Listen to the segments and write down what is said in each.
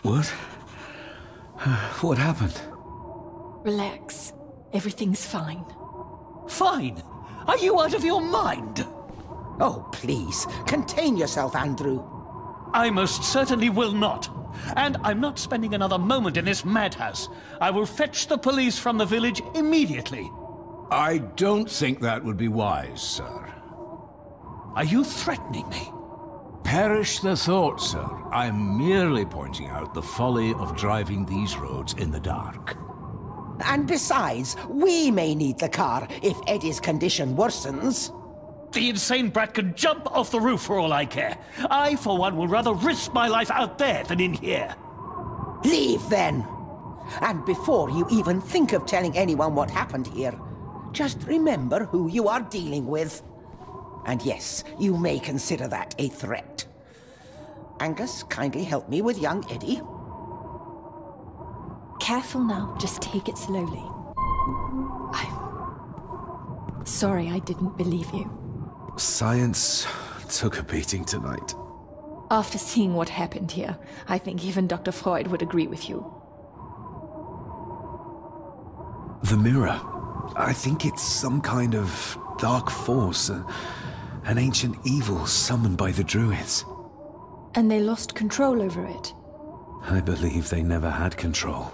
What? What happened? Relax. Everything's fine. Fine? Are you out of your mind? Oh, please, contain yourself, Andrew. I most certainly will not. And I'm not spending another moment in this madhouse. I will fetch the police from the village immediately. I don't think that would be wise, sir. Are you threatening me? Perish the thought, sir. I'm merely pointing out the folly of driving these roads in the dark. And besides, we may need the car if Eddie's condition worsens. The insane brat can jump off the roof for all I care. I, for one, will rather risk my life out there than in here. Leave, then. And before you even think of telling anyone what happened here, just remember who you are dealing with. And yes, you may consider that a threat. Angus, kindly help me with young Eddie. Careful now, just take it slowly. I'm sorry I didn't believe you. Science took a beating tonight. After seeing what happened here, I think even Dr. Freud would agree with you. The mirror. I think it's some kind of dark force, an ancient evil summoned by the druids. And they lost control over it. I believe they never had control.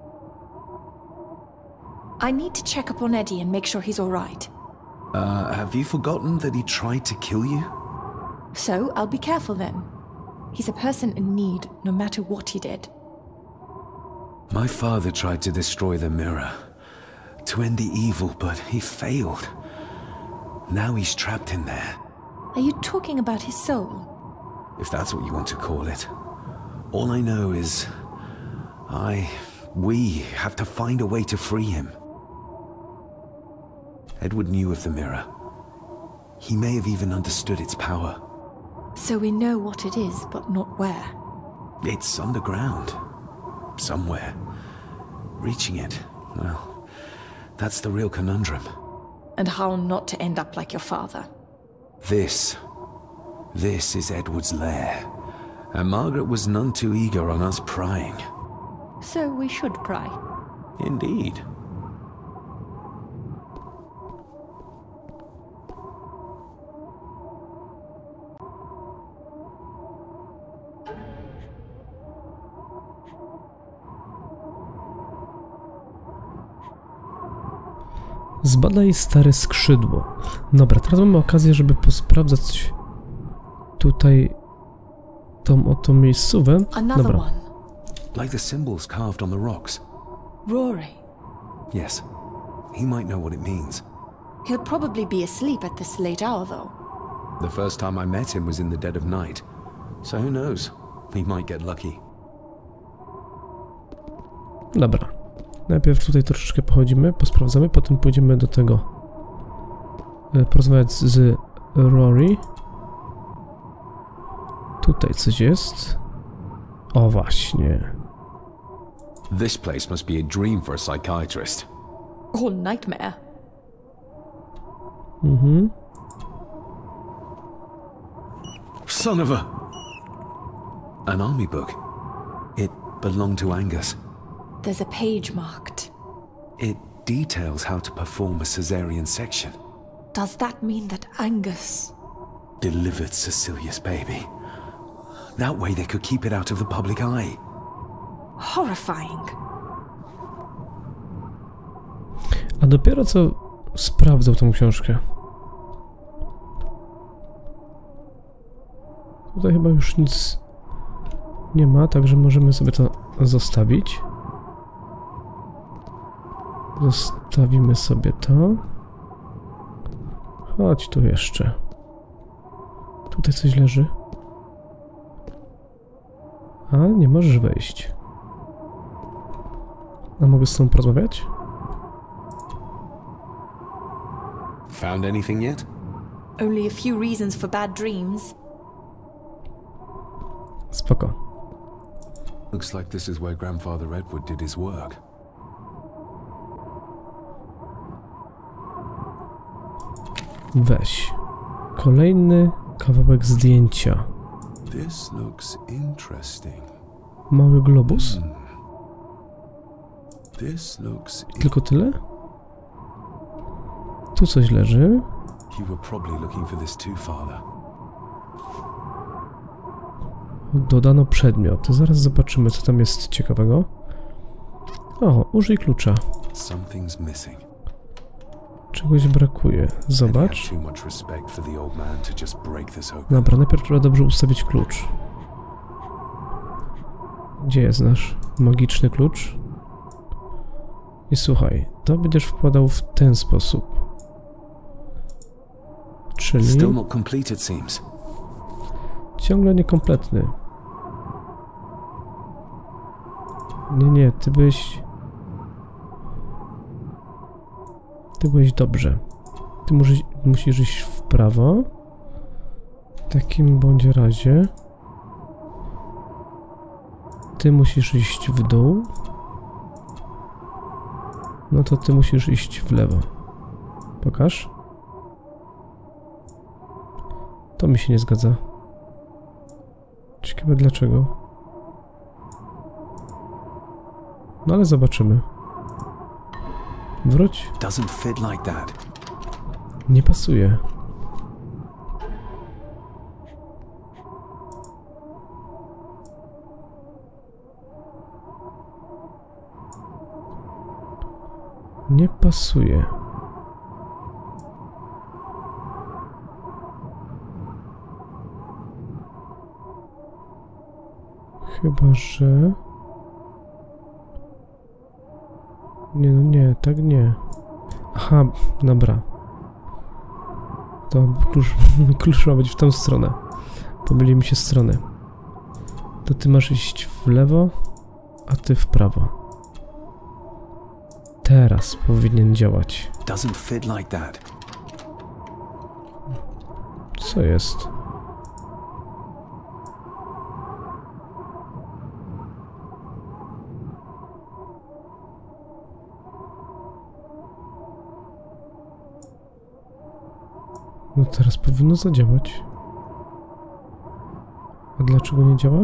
I need to check up on Eddie and make sure he's all right. Have you forgotten that he tried to kill you? So, I'll be careful then. He's a person in need, no matter what he did. My father tried to destroy the mirror, to end the evil, but he failed. Now he's trapped in there. Are you talking about his soul? If that's what you want to call it. All I know is... we have to find a way to free him. Edward knew of the mirror. He may have even understood its power. So we know what it is, but not where. It's underground. Somewhere. Reaching it, well, that's the real conundrum. And how not to end up like your father. This is Edward's lair. And Margaret was none too eager on us prying. So we should pry. Indeed. Zbadaj stare skrzydło. Dobra, teraz mamy okazję, żeby posprawdzać tutaj tą oto miejscówę. Dobra. Like the symbols carved on the rocks. Rory. Yes. He might know what it means. He'll probably be asleep at this late hour, though. The first time I met him was in the dead of night. So who knows? He might get lucky. Dobra. Najpierw tutaj troszeczkę pochodzimy, posprawdzamy, potem pójdziemy do tego porozmawiać z Rory. Tutaj coś jest. O właśnie. This place must be a dream for a psychiatrist. Or nightmare. Son of a... An army book. It belonged to Angus. There's a page marked. It details how to perform a cesarean section. Does that mean that Angus delivered Cecilia's baby? That way they could keep it out of the public eye. Horrifying. A dopiero co sprawdzał tą książkę. Tutaj chyba już nic nie ma, także możemy sobie to zostawić. Zostawimy sobie to. Chodź tu jeszcze. Tutaj coś leży. A, nie możesz wejść. A mogę z tą porozmawiać? Found anything yet? Only a few reasons for bad dreams. Spoko. Looks like this is where Grandfather Edward did his work. Weź. Kolejny kawałek zdjęcia. This looks interesting. Mały globus? This looks... Tylko tyle? Tu coś leży. You were probably looking for this too, Father. Dodano przedmiot. Zaraz zobaczymy, co tam jest ciekawego. O, użyj klucza. Something's missing. Czegoś brakuje. Zobacz. Too much respect for the old man to just break this open. Dobra, najpierw trzeba dobrze ustawić klucz. Gdzie jest nasz magiczny klucz? I słuchaj, to będziesz wkładał w ten sposób. Czyli... Still not complete, it seems. Ciągle niekompletny. Nie, ty byłeś dobrze. Ty musisz iść w prawo. W takim bądź razie ty musisz iść w dół. No to ty musisz iść w lewo. Pokaż. To mi się nie zgadza. Ciekawe dlaczego. No ale zobaczymy. Wróć. Doesn't fit like that. Nie pasuje. Nie pasuje. Chyba, że... Nie, no nie, tak nie. Aha, dobra. To klucz ma być w tą stronę. Pomyli mi się strony. To ty masz iść w lewo, a ty w prawo. Teraz powinien działać. Doesn't fit like that. Co jest? No teraz powinno zadziałać. A dlaczego nie działa?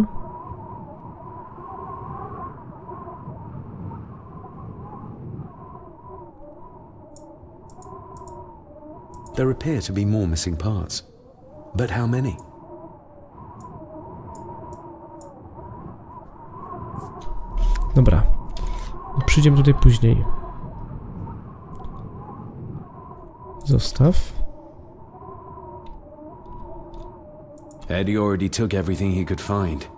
There appear to be more missing parts. But how many? Dobra. Przyjdziemy tutaj później. Zostaw. Eddie already took everything he could find.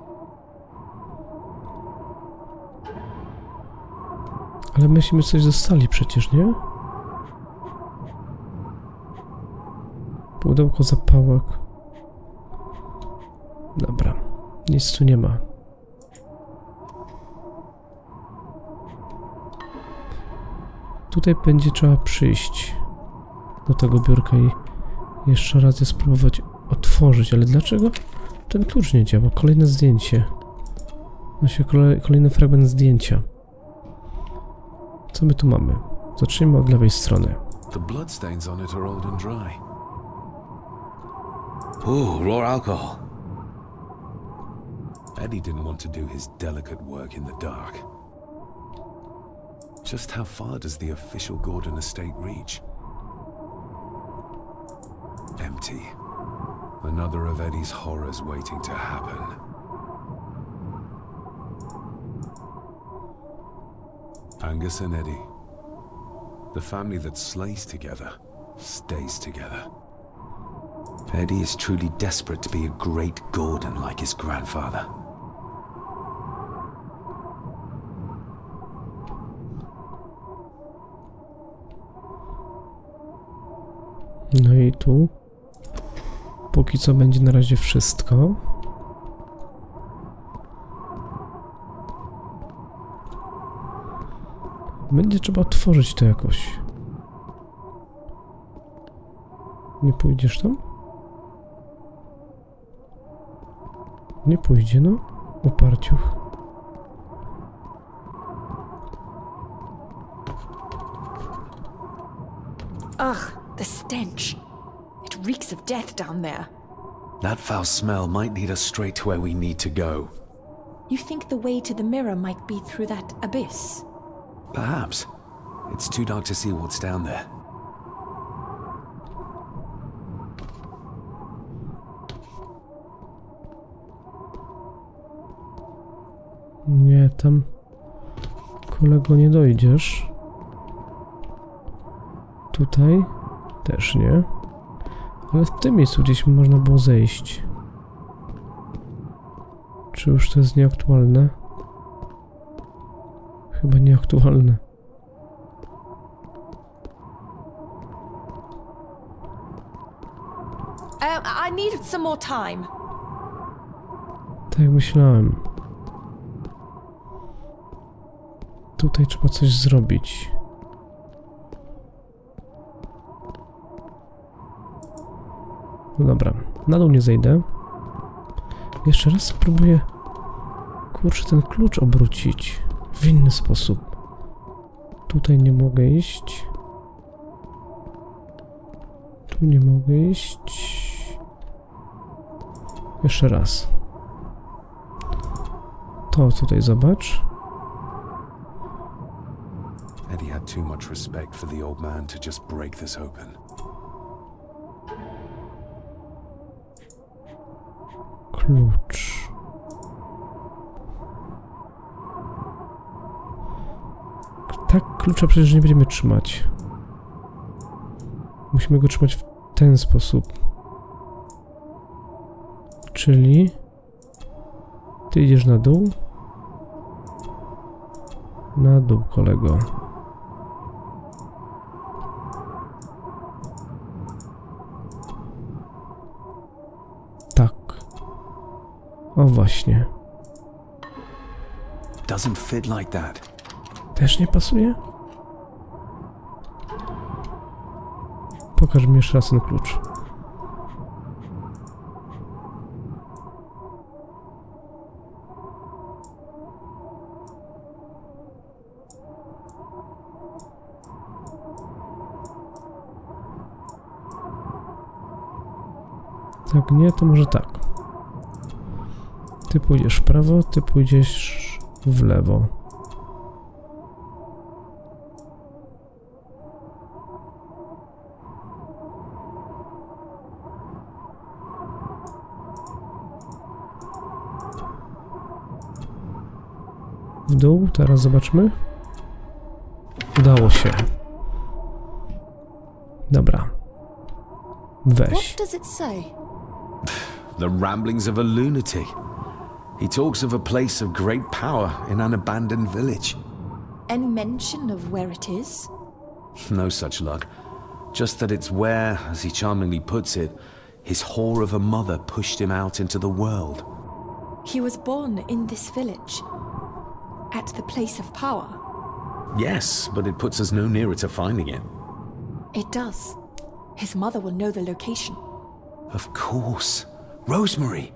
Ale myśmy coś zostali przecież, nie? Pudełko zapałek. Dobra. Nic tu nie ma. Tutaj będzie trzeba przyjść do tego biurka i jeszcze raz je spróbować otworzyć, ale dlaczego ten klucz nie działa? Kolejne zdjęcie. Właśnie kolejny fragment zdjęcia. Co my tu mamy? Zacznijmy od lewej strony. The bloodstains on it are old and dry. Ooh, raw alcohol. Eddie didn't want to do his delicate work in the dark. Just how far does the official Gordon estate reach? Empty. Another of Eddie's horrors waiting to happen. Angus and Eddie. The family that slays together, stays together. Eddie is truly desperate to be a great Gordon like his grandfather. No i tu póki co będzie na razie wszystko. Będzie trzeba otworzyć to jakoś. Nie pójdziesz tam? Nie pójdzie, no. Uparciuch. Ugh, the stench. It reeks of death down there. That foul smell might lead us straight to where we need to go. You think the way to the mirror might be through that abyss? Perhaps. It's too dark to see what's down there. Nie, tam, kolego, nie dojdziesz. Tutaj też nie. Ale w tym miejscu gdzieś można było zejść. Czy już to jest nieaktualne? Chyba nieaktualne. I need some more time. Tak jak myślałem. Tutaj trzeba coś zrobić. No dobra, na dół nie zejdę. Jeszcze raz spróbuję, kurczę, ten klucz obrócić w inny sposób. Tutaj nie mogę iść. Tu nie mogę iść. Jeszcze raz. To tutaj zobacz. Eddie had too much respect for the old man to just break this open. Klucz. Tak, klucza przecież nie będziemy trzymać. Musimy go trzymać w ten sposób. Czyli ty idziesz na dół. Na dół, kolego. Tak. O właśnie. Doesn't fit like that. Też nie pasuje? Pokaż mi jeszcze raz ten klucz. Tak, nie, to może tak. Ty pójdziesz w prawo, ty pójdziesz w lewo. W dół, teraz zobaczmy. Udało się. Dobra. Weź. What does it say? The ramblings of a lunatic. He talks of a place of great power in an abandoned village. Any mention of where it is? No such luck. Just that it's where, as he charmingly puts it, his whore of a mother pushed him out into the world. He was born in this village. At the place of power. Yes, but it puts us no nearer to finding it. It does. His mother will know the location. Of course. Rosemary.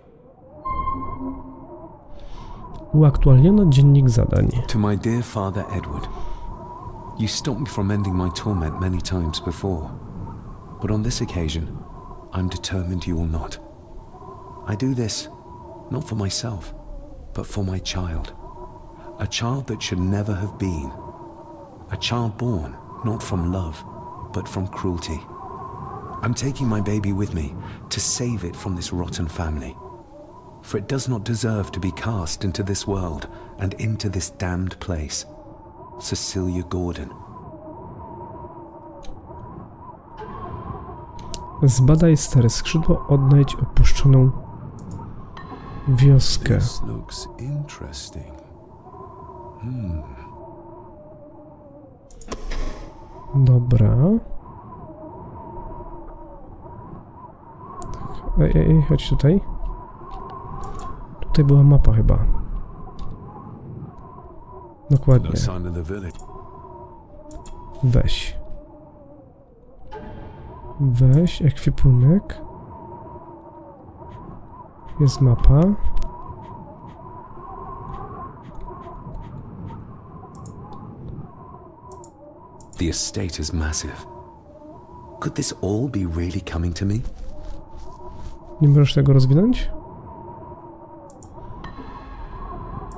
Uaktualniono dziennik zadań. To my dear father Edward. You stopped me from ending my torment many times before. But on this occasion, I'm determined you will not. I do this, not for myself, but for my child. A child that should never have been. A child born, not from love, but from cruelty. I'm taking my baby with me to save it from this rotten family. For it does not deserve to be cast into this world and into this damned place. Cecilia Gordon. Zbadaj stare skrzydło, odnajdź opuszczoną wioskę. This looks interesting. Dobra. Ej, chodź tutaj. Tutaj była mapa chyba. Dokładnie. No sign of the village. Weź. Weź ekwipunek. Jest mapa. The estate is massive. Could this all be really coming to me? Nie możesz tego rozwinąć?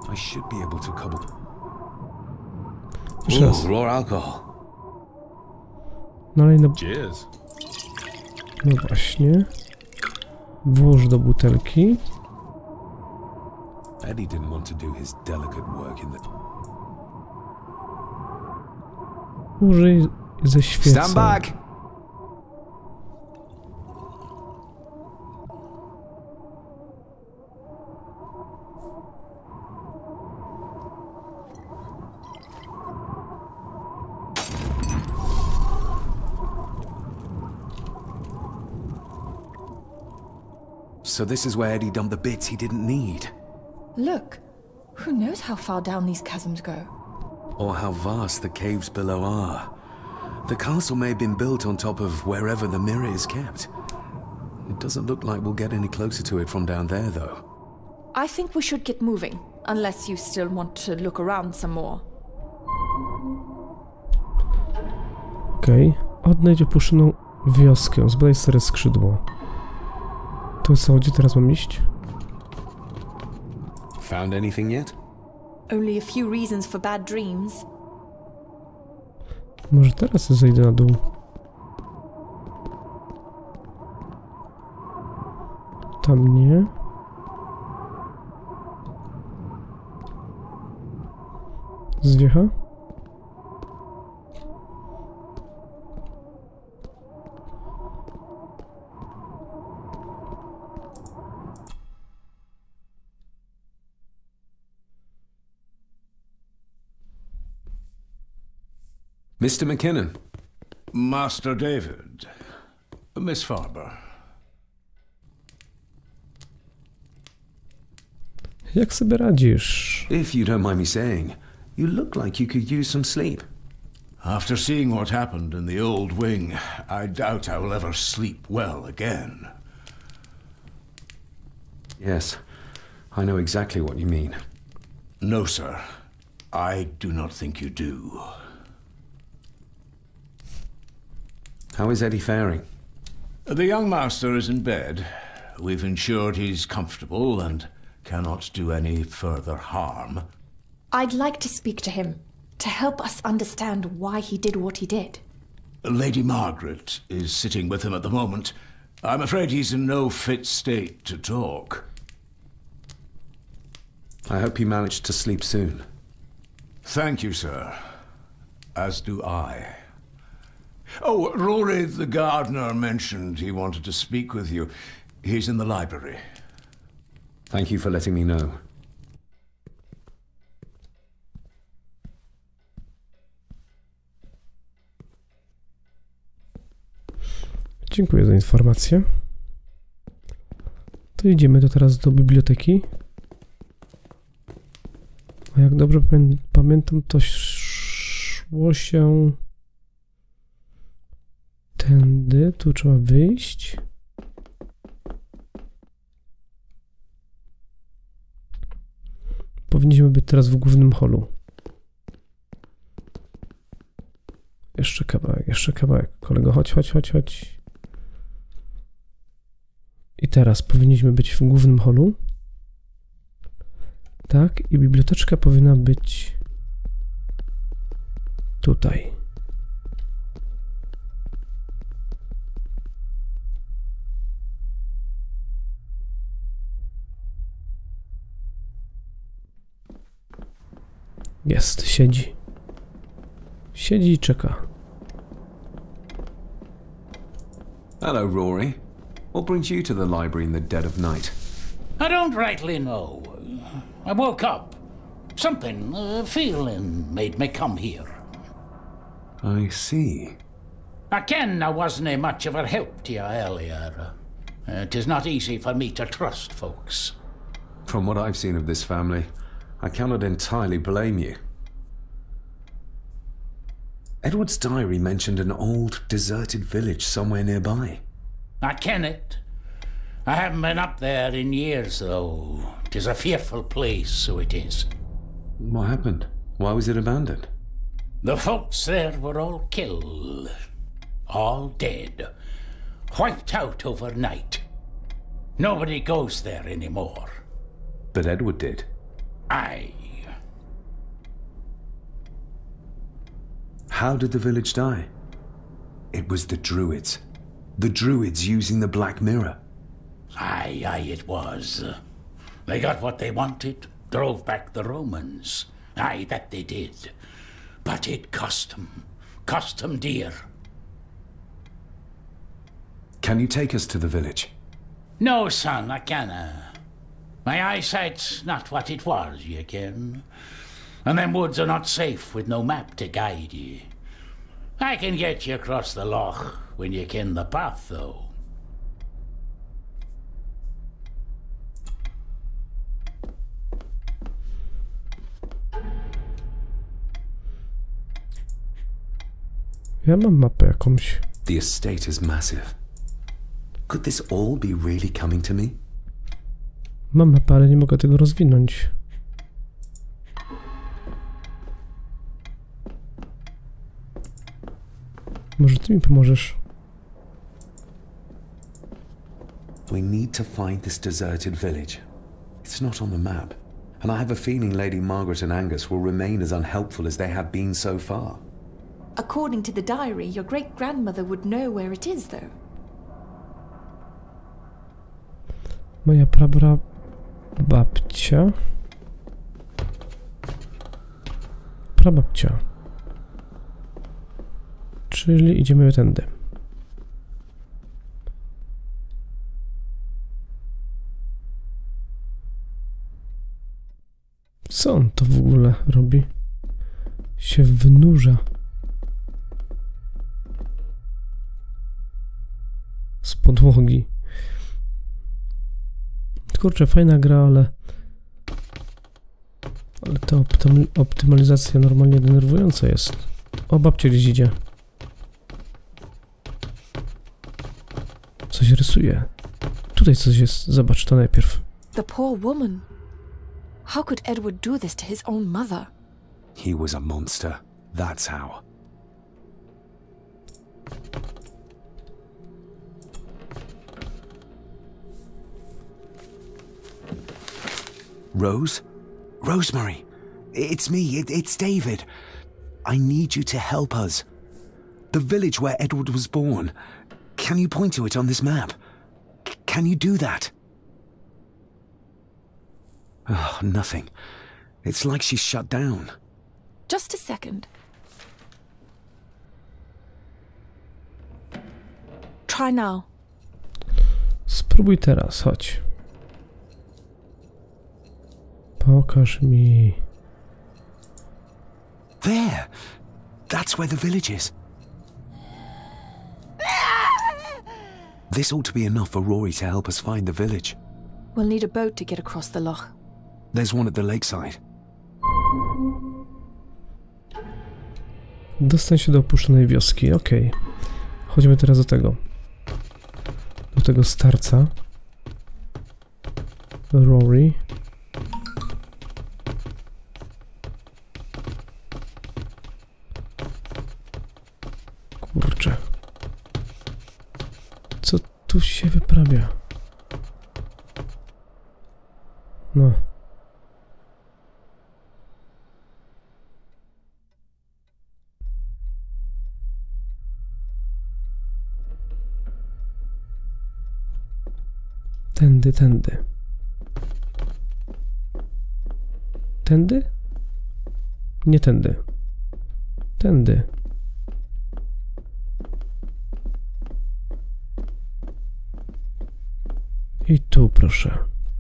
I should be able to cobble... Jeszcze raz. Raw alcohol. Nalej na... Cheers. No właśnie. Włóż do butelki. Eddie didn't want to do his delicate work in the... Użyj ze świecą. Stand back! So this is where Eddie dumped the bits he didn't need. Look, who knows how far down these chasms go? Or how vast the caves below are. The castle may have been built on top of wherever the mirror is kept. It doesn't look like we'll get any closer to it from down there, though. I think we should get moving, unless you still want to look around some more. Okej. Odnajdź opuszczoną wioskę. Zbadaj stare skrzydło. To co, gdzie teraz mam iść? Found anything yet? Only a few reasons for bad dreams. Może teraz zejdę na dół. Tam nie. Zwiecha? Mr. McKinnon. Master David. Miss Farber. Jak sobie radzisz? If you don't mind me saying, you look like you could use some sleep. After seeing what happened in the old wing, I doubt I will ever sleep well again. Yes, I know exactly what you mean. No, sir. I do not think you do. How is Eddie faring? The young master is in bed. We've ensured he's comfortable and cannot do any further harm. I'd like to speak to him, to help us understand why he did what he did. Lady Margaret is sitting with him at the moment. I'm afraid he's in no fit state to talk. I hope you managed to sleep soon. Thank you, sir. As do I. Oh, Rory the gardener mentioned he wanted to speak with you. He's in the library. Thank you for letting me know. Dziękuję za informację. To idziemy teraz do biblioteki. A jak dobrze pamiętam, to szło się tędy. Tu trzeba wyjść. Powinniśmy być teraz w głównym holu. Jeszcze kawałek. Kolego, chodź. I teraz powinniśmy być w głównym holu. Tak, i biblioteczka powinna być tutaj. Jest, siedzi. Siedzi i czeka. Hello, Rory. What brings you to the library in the dead of night? I don't rightly know. I woke up. Something, a feeling made me come here. I see. I ken I wasn't much of a help to you earlier. It is not easy for me to trust folks. From what I've seen of this family, I cannot entirely blame you. Edward's diary mentioned an old, deserted village somewhere nearby. I ken it. I haven't been up there in years, though. 'Tis a fearful place, so it is. What happened? Why was it abandoned? The folks there were all killed. All dead. Wiped out overnight. Nobody goes there anymore. But Edward did. Aye. How did the village die? It was the Druids. The Druids using the Black Mirror. Aye, it was. They got what they wanted, drove back the Romans. Aye, that they did. But it cost them dear. Can you take us to the village? No, son, I canna. My eyesight's not what it was, ye ken. And them woods are not safe with no map to guide ye. I can get you across the loch when you ken the path, though. Ja mam mapę jakąś. The estate is massive. Could this all be really coming to me? Mam mapę, ale nie mogę tego rozwinąć. Może ty mi pomożesz? We need to find this deserted village. It's not on the map. And I have a feeling Lady Margaret and Angus will remain as unhelpful as they have been so far. According to the diary, your great-grandmother would know where it is, though. Moja prababcia. Prababcia. Czyli idziemy tędy. Co on to w ogóle robi? Się wynurza. Z podłogi. Kurczę, fajna gra, ale ta optymalizacja normalnie denerwująca jest. O, babcia gdzieś idzie. Coś rysuje. Tutaj coś jest. Zobacz to najpierw. The poor woman. How could Edward do this to his own mother? He was a monster. That's how. Rose? Rosemary! It's me, it's David. I need you to help us. The village where Edward was born. Can you point to it on this map? Can you do that? Oh, nothing. It's like she's shut down. Just a second. Try now. Spróbuj teraz, chodź. Pokaż mi. There! That's where the village is. This ought to be enough for Rory to help us find the village. We'll need a boat to get across the loch. There's one at the lakeside. Dostań się do opuszczonej wioski, okej. Chodźmy teraz do tego. Do tego starca. Rory. Kurczę. Co tu się wyprawia? No. Tędy, tędy. Tędy? Nie tędy. Tędy. I tu, proszę.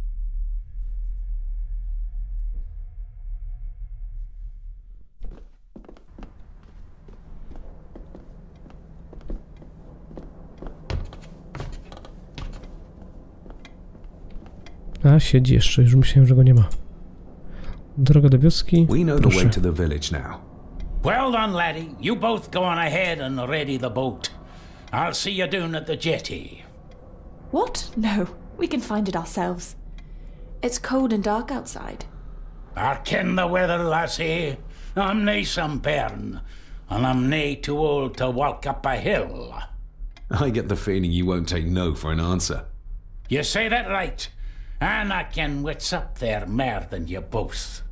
A, siedzi jeszcze, już myślałem, że go nie ma. Droga do wioski, We know the proszę. way to the village now. Well done, laddie. You both go on ahead and ready the boat. I'll see you down at the jetty. What? No, we can find it ourselves. It's cold and dark outside. I ken the weather, lassie. I'm nae some bairn, and I'm nae too old to walk up a hill. I get the feeling you won't take no for an answer. You say that right. And I ken what's up there more than you both.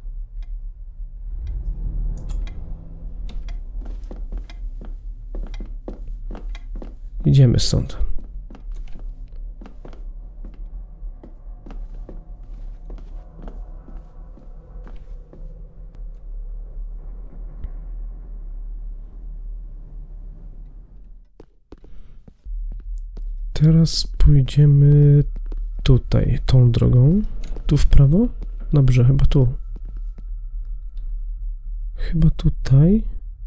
Idziemy stąd. Teraz pójdziemy tutaj, tą drogą. Tu w prawo? Dobrze, chyba tu. Chyba tutaj.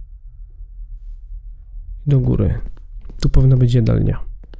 I do góry. Tu powinna być jadalnia.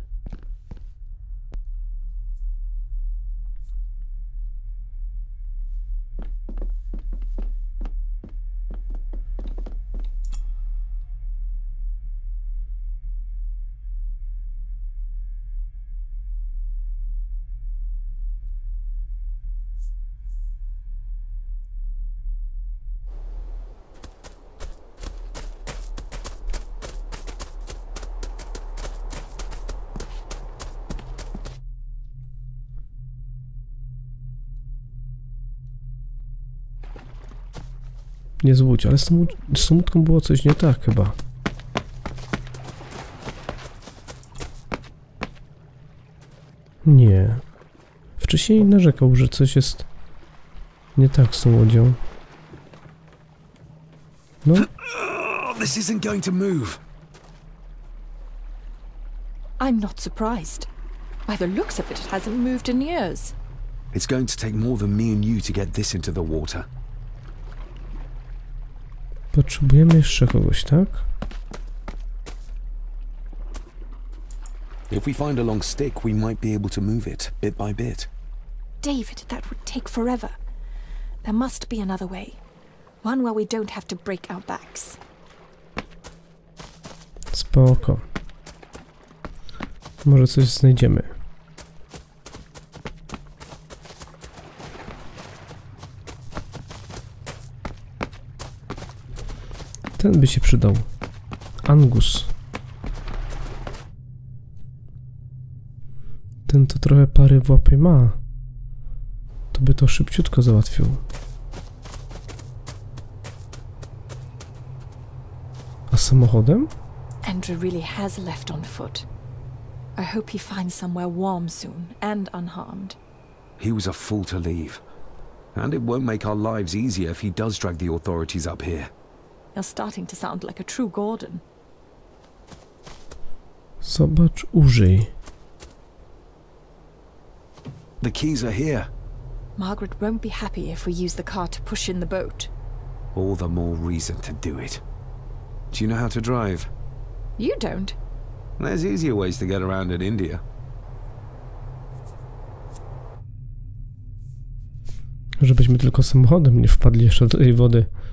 Nie złudź, ale z tą łódką było coś nie tak chyba. Nie. Wcześniej narzekał, że coś jest nie tak z tą łodzią. No. This isn't going to move. I'm not surprised. By the looks of it, it hasn't moved in years. It's going to take more than me and you to get this into the water. Potrzebujemy jeszcze kogoś, tak? If we find a long stick, we might be able to move it, bit by bit. David, that would take forever. There must be another way. One where we don't have to break our backs. Spoko. Może coś znajdziemy. Ten by się przydał. Angus. Ten to trochę pary w łapie ma. To by to szybciutko załatwił. A samochodem? Andrew really has left on foot. I hope he finds somewhere warm soon and unharmed. He was a fool to leave. And it won't make our lives easier if he does drag the authorities up here. You're starting to sound like a true Gordon. Zobacz, użyj. The keys are here. Margaret won't be happy if we use the car to push in the boat. All the more reason to do it. Do you know how to drive? You don't. There's easier ways to get around in India. Żebyśmy tylko samochodem nie wpadli jeszcze do tej wody.